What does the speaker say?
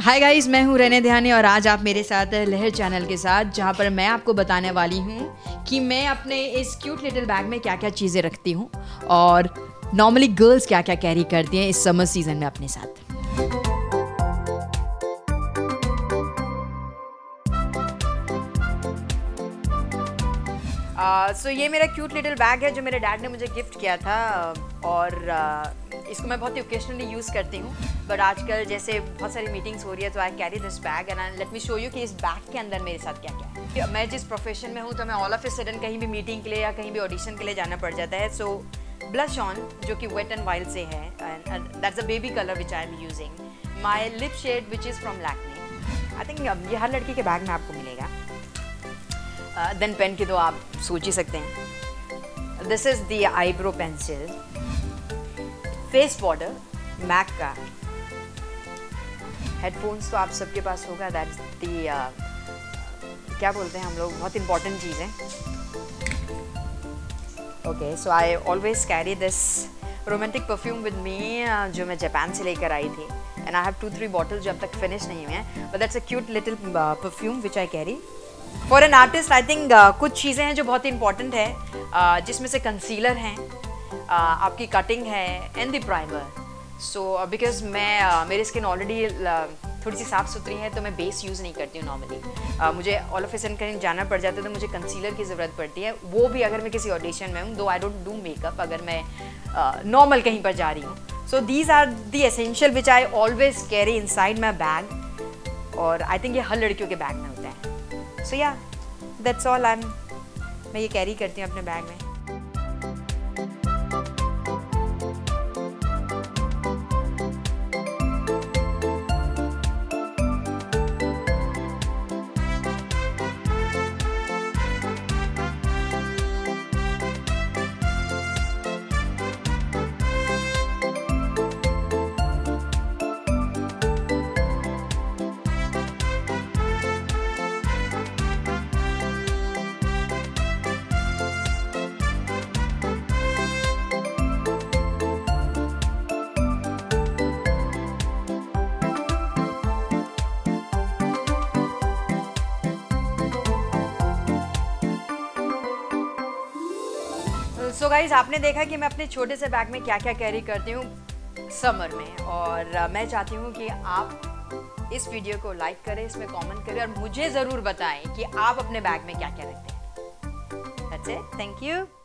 Hi guys, मैं हूँ Renee ध्यानी और आज आप मेरे साथ लहर चैनल के साथ, जहाँ पर मैं आपको बताने वाली हूँ कि मैं अपने इस क्यूट लिटिल बैग में क्या क्या चीज़ें रखती हूँ और नॉर्मली गर्ल्स क्या क्या कैरी करती हैं इस समर सीजन में अपने साथ। सो ये मेरा क्यूट लिटिल बैग है जो मेरे डैड ने मुझे गिफ्ट किया था और इसको मैं बहुत ही ओकेजनली यूज़ करती हूँ। बट आजकल जैसे बहुत सारी मीटिंग्स हो रही है तो I carry this bag and let me show you कि इस बैग के अंदर मेरे साथ क्या क्या है। मैं जिस प्रोफेशन में हूँ तो मैं ऑल ऑफ ए सडन कहीं भी मीटिंग के लिए या कहीं भी ऑडिशन के लिए जाना पड़ जाता है। सो ब्लश ऑन जो कि वेट एंड वाइल्ड से है and that's a baby colour which I am using. My lip shade which is from Lakme. I think ये हर लड़की के बैग में आपको मिलेगा। देन पेन की तो आप सोच ही सकते हैं। This is the eyebrow pencil, face powder MAC का, हेडफोन्स तो आप सबके पास होगा, दैट्स द क्या बोलते हैं हम लोग, बहुत इंपॉर्टेंट चीज़ है। Okay, so I always carry this romantic perfume with me जो मैं जापान से लेकर आई थी एंड आई हैव 2-3 बॉटल्स जो अब तक फिनिश नहीं हुए हैं, but that's a cute little perfume which I carry. For an artist I think कुछ चीज़ें हैं जो बहुत इंपॉर्टेंट है, जिसमें से कंसीलर हैं, आपकी कटिंग है and the primer. So because मैं मेरी स्किन ऑलरेडी थोड़ी सी साफ़ सुथरी है तो मैं बेस यूज़ नहीं करती हूँ नॉर्मली। मुझे ऑल ऑफ ए सडन कहीं जाना पड़ जाता है तो मुझे कंसीलर की ज़रूरत पड़ती है, वो भी अगर मैं किसी ऑडिशन में हूँ। दो आई डोंट डू मेकअप अगर मैं नॉर्मल कहीं पर जा रही हूँ। So these are the essential which I always carry inside my bag और आई थिंक ये हर लड़कियों के बैग में होता है। सो या दैट्स ऑल मैं ये कैरी करती हूँ अपने बैग में। सो गाइज, आपने देखा कि मैं अपने छोटे से बैग में क्या क्या कैरी करती हूँ समर में, और मैं चाहती हूँ कि आप इस वीडियो को लाइक करें, इसमें कमेंट करें और मुझे ज़रूर बताएं कि आप अपने बैग में क्या क्या रखते हैं। That's it, thank you.